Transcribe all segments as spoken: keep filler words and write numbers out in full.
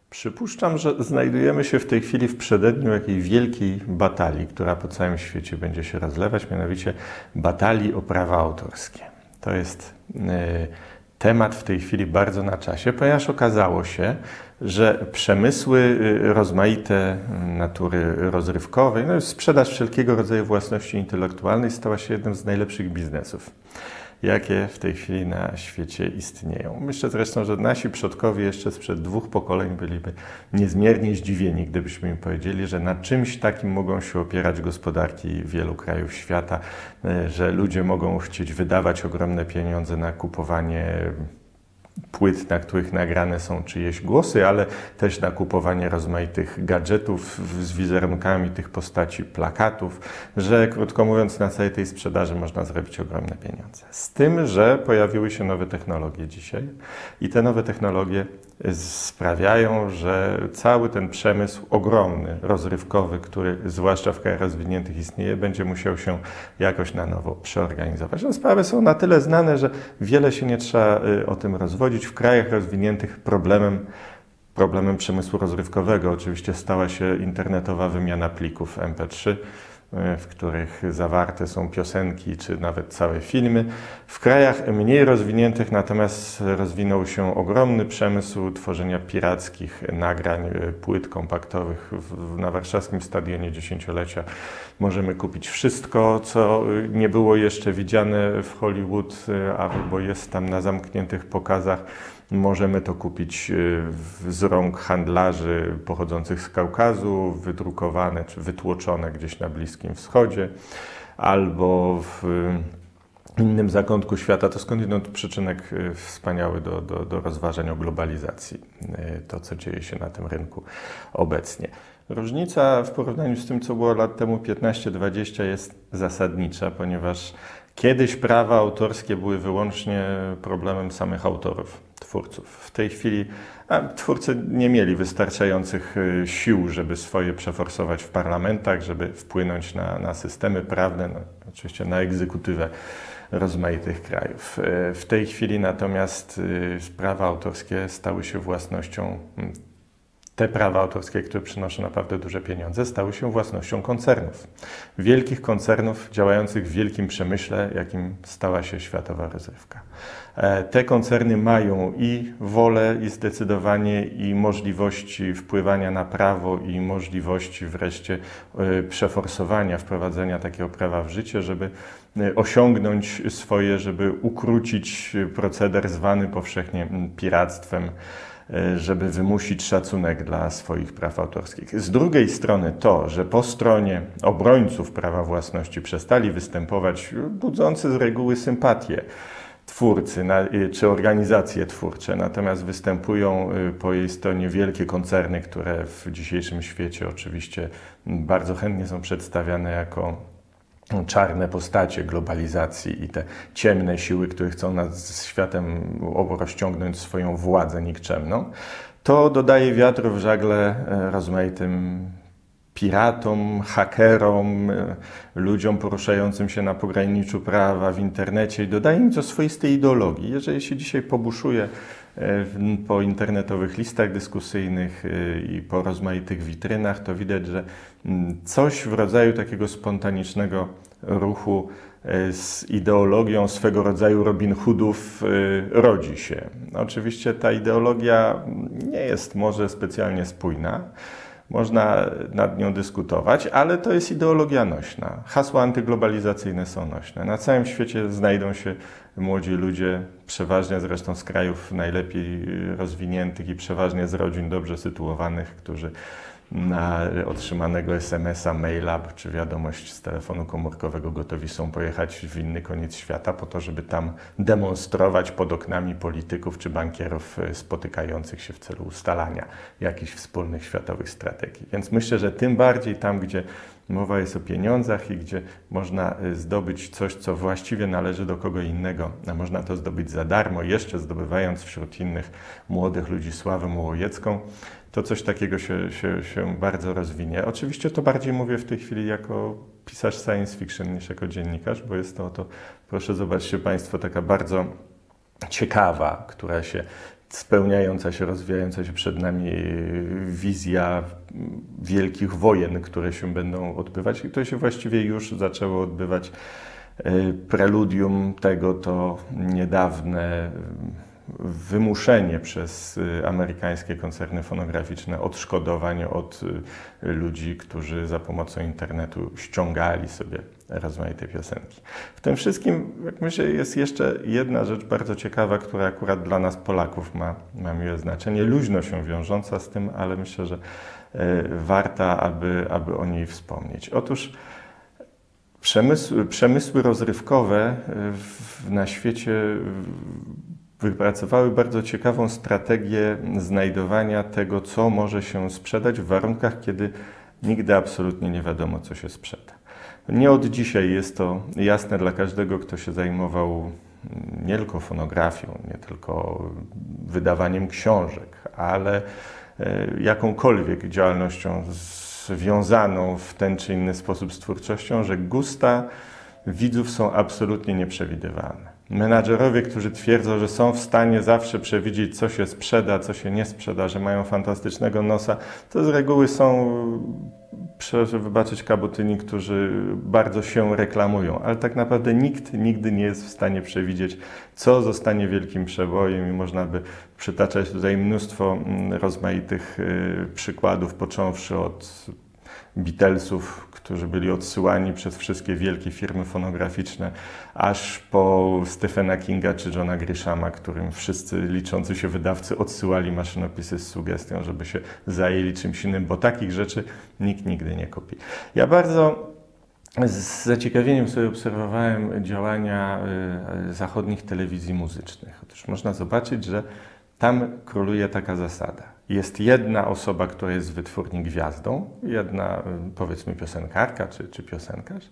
Przypuszczam, że znajdujemy się w tej chwili w przededniu jakiej wielkiej batalii, która po całym świecie będzie się rozlewać, mianowicie batalii o prawa autorskie. To jest y, temat w tej chwili bardzo na czasie, ponieważ okazało się, że przemysły rozmaite natury rozrywkowej, no sprzedaż wszelkiego rodzaju własności intelektualnej stała się jednym z najlepszych biznesów, jakie w tej chwili na świecie istnieją. Myślę zresztą, że nasi przodkowie jeszcze sprzed dwóch pokoleń byliby niezmiernie zdziwieni, gdybyśmy im powiedzieli, że na czymś takim mogą się opierać gospodarki wielu krajów świata, że ludzie mogą chcieć wydawać ogromne pieniądze na kupowanie płyt, na których nagrane są czyjeś głosy, ale też na kupowanie rozmaitych gadżetów z wizerunkami tych postaci, plakatów, że krótko mówiąc na całej tej sprzedaży można zrobić ogromne pieniądze. Z tym, że pojawiły się nowe technologie dzisiaj i te nowe technologie sprawiają, że cały ten przemysł ogromny, rozrywkowy, który zwłaszcza w krajach rozwiniętych istnieje, będzie musiał się jakoś na nowo przeorganizować. No, sprawy są na tyle znane, że wiele się nie trzeba o tym rozwodzić. W krajach rozwiniętych problemem, problemem przemysłu rozrywkowego oczywiście stała się internetowa wymiana plików M P trzy, w których zawarte są piosenki czy nawet całe filmy. W krajach mniej rozwiniętych natomiast rozwinął się ogromny przemysł tworzenia pirackich nagrań, płyt kompaktowych. Na warszawskim Stadionie Dziesięciolecia możemy kupić wszystko, co nie było jeszcze widziane w Hollywood, albo jest tam na zamkniętych pokazach. Możemy to kupić z rąk handlarzy pochodzących z Kaukazu, wydrukowane czy wytłoczone gdzieś na Bliskim Wschodzie, albo w innym zakątku świata. To skądinąd przyczynek wspaniały do, do, do rozważań o globalizacji, to co dzieje się na tym rynku obecnie. Różnica w porównaniu z tym, co było lat temu piętnaście dwadzieścia, jest zasadnicza, ponieważ kiedyś prawa autorskie były wyłącznie problemem samych autorów, twórców. W tej chwili a, twórcy nie mieli wystarczających sił, żeby swoje przeforsować w parlamentach, żeby wpłynąć na, na systemy prawne, no, oczywiście na egzekutywę rozmaitych krajów. W tej chwili natomiast prawa autorskie stały się własnością, te prawa autorskie, które przynoszą naprawdę duże pieniądze, stały się własnością koncernów. Wielkich koncernów działających w wielkim przemyśle, jakim stała się światowa rozrywka. Te koncerny mają i wolę, i zdecydowanie, i możliwości wpływania na prawo, i możliwości wreszcie przeforsowania, wprowadzenia takiego prawa w życie, żeby osiągnąć swoje, żeby ukrócić proceder zwany powszechnie piractwem, żeby wymusić szacunek dla swoich praw autorskich. Z drugiej strony to, że po stronie obrońców prawa własności przestali występować budzące z reguły sympatię twórcy czy organizacje twórcze, natomiast występują po jej stronie wielkie koncerny, które w dzisiejszym świecie oczywiście bardzo chętnie są przedstawiane jako czarne postacie globalizacji i te ciemne siły, które chcą nad światem rozciągnąć swoją władzę nikczemną, to dodaje wiatru w żagle rozmaitym piratom, hakerom, ludziom poruszającym się na pograniczu prawa w internecie i dodaje im co swoistej ideologii. Jeżeli się dzisiaj pobuszuje po internetowych listach dyskusyjnych i po rozmaitych witrynach, to widać, że coś w rodzaju takiego spontanicznego ruchu z ideologią swego rodzaju Robin Hoodów rodzi się. Oczywiście ta ideologia nie jest może specjalnie spójna. Można nad nią dyskutować, ale to jest ideologia nośna. Hasła antyglobalizacyjne są nośne. Na całym świecie znajdą się młodzi ludzie, przeważnie zresztą z krajów najlepiej rozwiniętych i przeważnie z rodzin dobrze sytuowanych, którzy na otrzymanego es em es a, maila czy wiadomość z telefonu komórkowego gotowi są pojechać w inny koniec świata po to, żeby tam demonstrować pod oknami polityków czy bankierów spotykających się w celu ustalania jakichś wspólnych światowych strategii. Więc myślę, że tym bardziej tam, gdzie mowa jest o pieniądzach i gdzie można zdobyć coś, co właściwie należy do kogo innego, a można to zdobyć za darmo, jeszcze zdobywając wśród innych młodych ludzi sławę małowiecką, to coś takiego się, się, się bardzo rozwinie. Oczywiście to bardziej mówię w tej chwili jako pisarz science fiction niż jako dziennikarz, bo jest to, to proszę zobaczcie Państwo, taka bardzo ciekawa, która się spełniająca się, rozwijająca się przed nami wizja wielkich wojen, które się będą odbywać i to się właściwie już zaczęło odbywać. Preludium tego to niedawne wymuszenie przez amerykańskie koncerny fonograficzne odszkodowań od ludzi, którzy za pomocą internetu ściągali sobie rozmaite piosenki. W tym wszystkim, jak myślę, jest jeszcze jedna rzecz bardzo ciekawa, która akurat dla nas Polaków ma, ma miłe znaczenie, luźno się wiążąca z tym, ale myślę, że warta, aby, aby o niej wspomnieć. Otóż przemysły, przemysły rozrywkowe w, na świecie wypracowały bardzo ciekawą strategię znajdowania tego, co może się sprzedać w warunkach, kiedy nigdy absolutnie nie wiadomo, co się sprzeda. Nie od dzisiaj jest to jasne dla każdego, kto się zajmował nie tylko fonografią, nie tylko wydawaniem książek, ale jakąkolwiek działalnością związaną w ten czy inny sposób z twórczością, że gusta widzów są absolutnie nieprzewidywalne. Menadżerowie, którzy twierdzą, że są w stanie zawsze przewidzieć, co się sprzeda, co się nie sprzeda, że mają fantastycznego nosa, to z reguły są, proszę wybaczyć, kabutyni, którzy bardzo się reklamują, ale tak naprawdę nikt nigdy nie jest w stanie przewidzieć, co zostanie wielkim przebojem i można by przytaczać tutaj mnóstwo rozmaitych przykładów, począwszy od Beatlesów, którzy byli odsyłani przez wszystkie wielkie firmy fonograficzne, aż po Stephena Kinga czy Johna Grishama, którym wszyscy liczący się wydawcy odsyłali maszynopisy z sugestią, żeby się zajęli czymś innym, bo takich rzeczy nikt nigdy nie kupi. Ja bardzo z zaciekawieniem sobie obserwowałem działania zachodnich telewizji muzycznych. Otóż można zobaczyć, że tam króluje taka zasada. Jest jedna osoba, która jest w wytwórni gwiazdą, jedna, powiedzmy, piosenkarka czy, czy piosenkarz.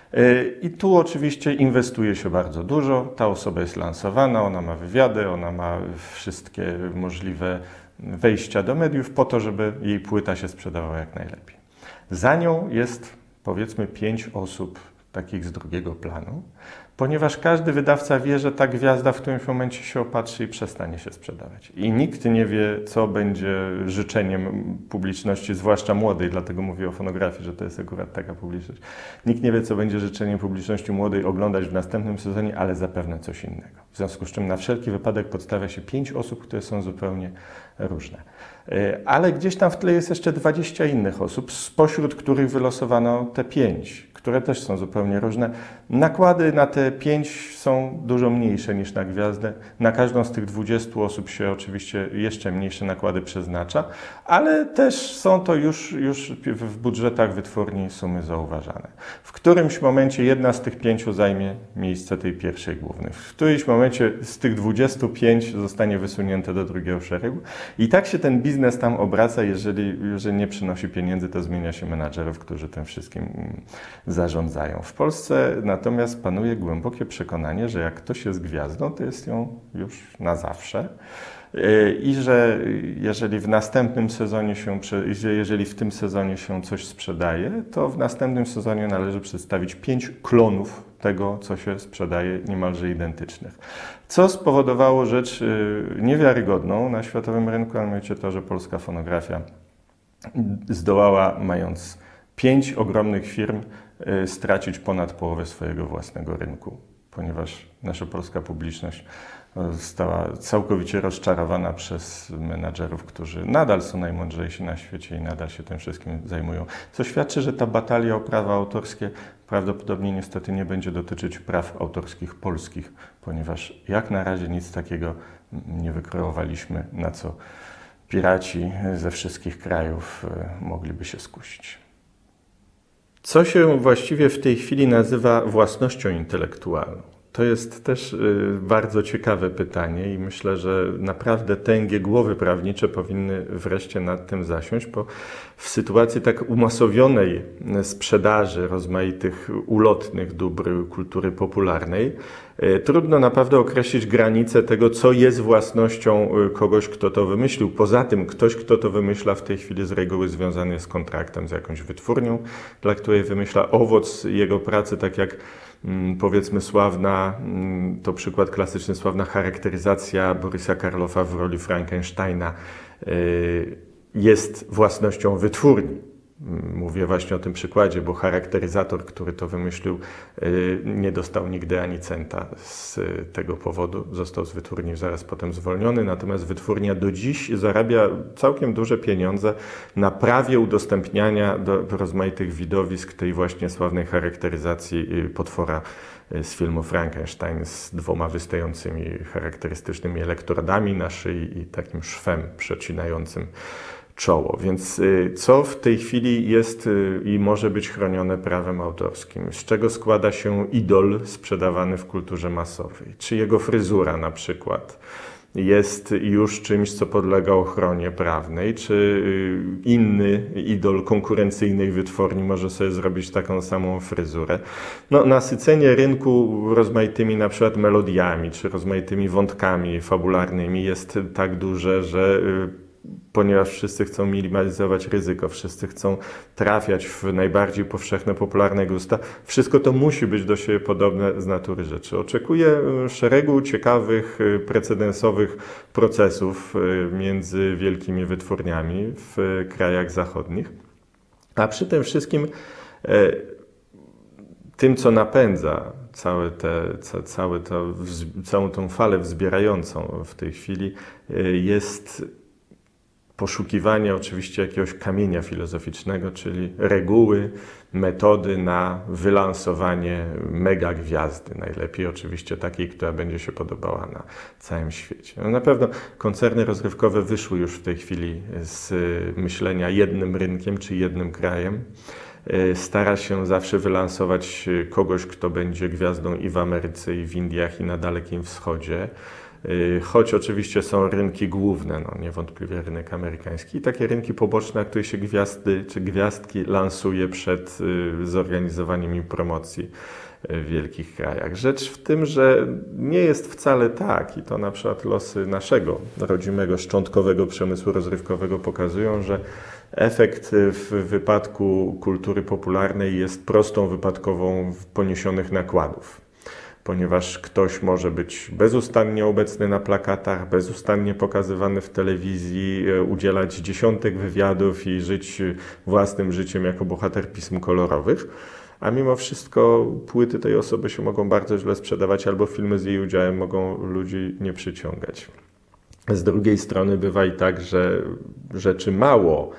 I tu oczywiście inwestuje się bardzo dużo. Ta osoba jest lansowana, ona ma wywiady, ona ma wszystkie możliwe wejścia do mediów po to, żeby jej płyta się sprzedawała jak najlepiej. Za nią jest, powiedzmy, pięć osób takich z drugiego planu, ponieważ każdy wydawca wie, że ta gwiazda w którymś momencie się opatrzy i przestanie się sprzedawać. I nikt nie wie, co będzie życzeniem publiczności, zwłaszcza młodej, dlatego mówię o fonografii, że to jest akurat taka publiczność. Nikt nie wie, co będzie życzeniem publiczności młodej oglądać w następnym sezonie, ale zapewne coś innego. W związku z czym na wszelki wypadek podstawia się pięć osób, które są zupełnie różne. Ale gdzieś tam w tle jest jeszcze dwadzieścia innych osób, spośród których wylosowano te pięć, które też są zupełnie różne. Nakłady na te pięć są dużo mniejsze niż na gwiazdę. Na każdą z tych dwudziestu osób się oczywiście jeszcze mniejsze nakłady przeznacza, ale też są to już, już w budżetach wytwórni sumy zauważane. W którymś momencie jedna z tych pięciu zajmie miejsce tej pierwszej głównej. W którymś momencie z tych dwudziestu pięć zostanie wysunięte do drugiego szeregu. I tak się ten biznes tam obraca. Jeżeli, jeżeli nie przynosi pieniędzy, to zmienia się menadżerów, którzy tym wszystkim zarządzają. W Polsce natomiast panuje głębokie przekonanie, że jak ktoś jest gwiazdą, to jest ją już na zawsze i że jeżeli w następnym sezonie się, jeżeli w tym sezonie się coś sprzedaje, to w następnym sezonie należy przedstawić pięć klonów tego, co się sprzedaje, niemalże identycznych. Co spowodowało rzecz niewiarygodną na światowym rynku, a mianowicie to, że polska fonografia zdołała, mając pięć ogromnych firm, stracić ponad połowę swojego własnego rynku, ponieważ nasza polska publiczność została całkowicie rozczarowana przez menadżerów, którzy nadal są najmądrzejsi na świecie i nadal się tym wszystkim zajmują. Co świadczy, że ta batalia o prawa autorskie prawdopodobnie niestety nie będzie dotyczyć praw autorskich polskich, ponieważ jak na razie nic takiego nie wykreowaliśmy, na co piraci ze wszystkich krajów mogliby się skusić. Co się właściwie w tej chwili nazywa własnością intelektualną? To jest też bardzo ciekawe pytanie i myślę, że naprawdę tęgie głowy prawnicze powinny wreszcie nad tym zasiąść, bo w sytuacji tak umasowionej sprzedaży rozmaitych ulotnych dóbr kultury popularnej trudno naprawdę określić granice tego, co jest własnością kogoś, kto to wymyślił. Poza tym ktoś, kto to wymyśla, w tej chwili z reguły związany jest z kontraktem z jakąś wytwórnią, dla której wymyśla owoc jego pracy, tak jak powiedzmy sławna, to przykład klasyczny, sławna charakteryzacja Borysa Karloffa w roli Frankensteina jest własnością wytwórni. Mówię właśnie o tym przykładzie, bo charakteryzator, który to wymyślił, nie dostał nigdy ani centa z tego powodu. Został z wytwórni zaraz potem zwolniony, natomiast wytwórnia do dziś zarabia całkiem duże pieniądze na prawie udostępniania do rozmaitych widowisk tej właśnie sławnej charakteryzacji potwora z filmu Frankenstein z dwoma wystającymi charakterystycznymi elektrodami na szyi i takim szwem przecinającym czoło. Więc co w tej chwili jest i może być chronione prawem autorskim? Z czego składa się idol sprzedawany w kulturze masowej? Czy jego fryzura na przykład jest już czymś, co podlega ochronie prawnej? Czy inny idol konkurencyjnej wytwórni może sobie zrobić taką samą fryzurę? No, nasycenie rynku rozmaitymi na przykład melodiami, czy rozmaitymi wątkami fabularnymi jest tak duże, że ponieważ wszyscy chcą minimalizować ryzyko, wszyscy chcą trafiać w najbardziej powszechne, popularne gusta, wszystko to musi być do siebie podobne z natury rzeczy. Oczekuję szeregu ciekawych, precedensowych procesów między wielkimi wytwórniami w krajach zachodnich, a przy tym wszystkim tym, co napędza całe te, ca, całe to, całą tą falę wzbierającą w tej chwili, jest poszukiwanie oczywiście jakiegoś kamienia filozoficznego, czyli reguły, metody na wylansowanie mega gwiazdy. Najlepiej oczywiście takiej, która będzie się podobała na całym świecie. No na pewno koncerny rozrywkowe wyszły już w tej chwili z myślenia jednym rynkiem czy jednym krajem. Stara się zawsze wylansować kogoś, kto będzie gwiazdą i w Ameryce, i w Indiach, i na Dalekim Wschodzie. Choć oczywiście są rynki główne, no niewątpliwie rynek amerykański i takie rynki poboczne, na których się gwiazdy czy gwiazdki lansuje przed zorganizowaniem im promocji w wielkich krajach. Rzecz w tym, że nie jest wcale tak i to na przykład losy naszego rodzimego, szczątkowego przemysłu rozrywkowego pokazują, że efekt w wypadku kultury popularnej jest prostą wypadkową poniesionych nakładów. Ponieważ ktoś może być bezustannie obecny na plakatach, bezustannie pokazywany w telewizji, udzielać dziesiątek wywiadów i żyć własnym życiem jako bohater pism kolorowych, a mimo wszystko płyty tej osoby się mogą bardzo źle sprzedawać albo filmy z jej udziałem mogą ludzi nie przyciągać. Z drugiej strony bywa i tak, że rzeczy mało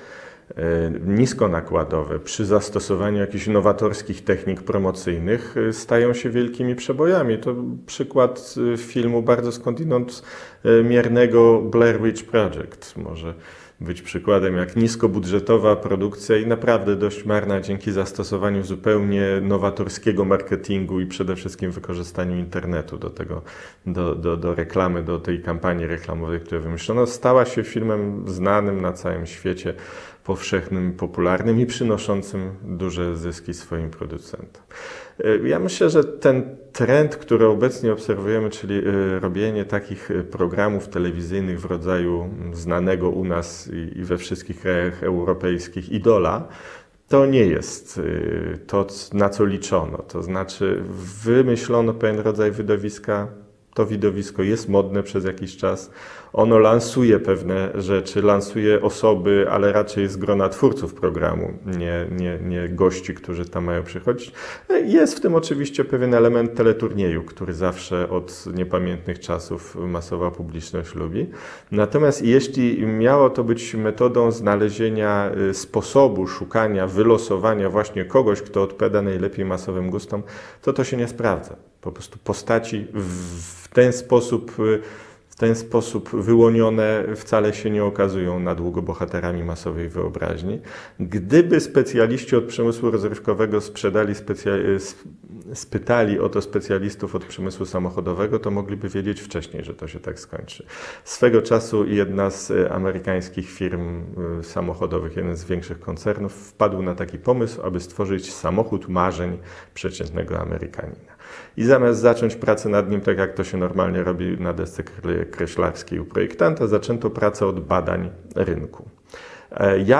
niskonakładowe przy zastosowaniu jakichś nowatorskich technik promocyjnych stają się wielkimi przebojami. To przykład filmu bardzo skądinąd miernego Blair Witch Project może być przykładem, jak niskobudżetowa produkcja i naprawdę dość marna dzięki zastosowaniu zupełnie nowatorskiego marketingu i przede wszystkim wykorzystaniu internetu do tego, do, do, do reklamy, do tej kampanii reklamowej, którą wymyślono, stała się filmem znanym na całym świecie, powszechnym, popularnym i przynoszącym duże zyski swoim producentom. Ja myślę, że ten trend, który obecnie obserwujemy, czyli robienie takich programów telewizyjnych w rodzaju znanego u nas i we wszystkich krajach europejskich idola, to nie jest to, na co liczono. To znaczy wymyślono pewien rodzaj widowiska, to widowisko jest modne przez jakiś czas, ono lansuje pewne rzeczy, lansuje osoby, ale raczej z grona twórców programu, nie, nie, nie gości, którzy tam mają przychodzić. Jest w tym oczywiście pewien element teleturnieju, który zawsze od niepamiętnych czasów masowa publiczność lubi. Natomiast jeśli miało to być metodą znalezienia sposobu szukania, wylosowania właśnie kogoś, kto odpowiada najlepiej masowym gustom, to to się nie sprawdza. Po prostu postaci w ten sposób, w ten sposób wyłonione wcale się nie okazują na długo bohaterami masowej wyobraźni. Gdyby specjaliści od przemysłu rozrywkowego sprzedali specja- spytali o to specjalistów od przemysłu samochodowego, to mogliby wiedzieć wcześniej, że to się tak skończy. Swego czasu jedna z amerykańskich firm samochodowych, jeden z większych koncernów, wpadł na taki pomysł, aby stworzyć samochód marzeń przeciętnego Amerykanina. I zamiast zacząć pracę nad nim, tak jak to się normalnie robi na desce kreślarskiej u projektanta, zaczęto pracę od badań rynku. Jak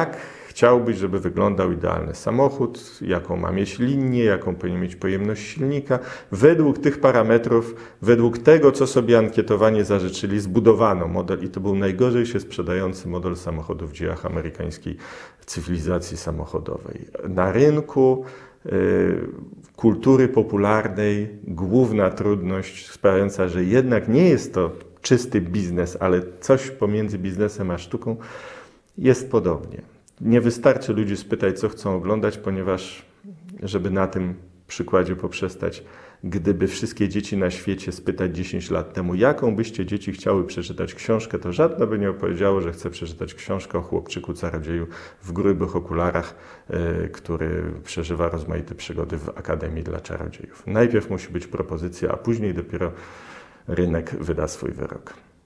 chciałbyś, żeby wyglądał idealny samochód, jaką ma mieć linię, jaką powinien mieć pojemność silnika. Według tych parametrów, według tego, co sobie ankietowanie zażyczyli, zbudowano model i to był najgorzej się sprzedający model samochodu w dziejach amerykańskiej cywilizacji samochodowej. Na rynku y, kultury popularnej główna trudność sprawiająca, że jednak nie jest to czysty biznes, ale coś pomiędzy biznesem a sztuką, jest podobnie. Nie wystarczy ludzi spytać, co chcą oglądać, ponieważ, żeby na tym przykładzie poprzestać, gdyby wszystkie dzieci na świecie spytać dziesięć lat temu, jaką byście dzieci chciały przeczytać książkę, to żadne by nie opowiedziało, że chce przeczytać książkę o chłopczyku czarodzieju w grubych okularach, yy, który przeżywa rozmaite przygody w Akademii dla Czarodziejów. Najpierw musi być propozycja, a później dopiero rynek wyda swój wyrok.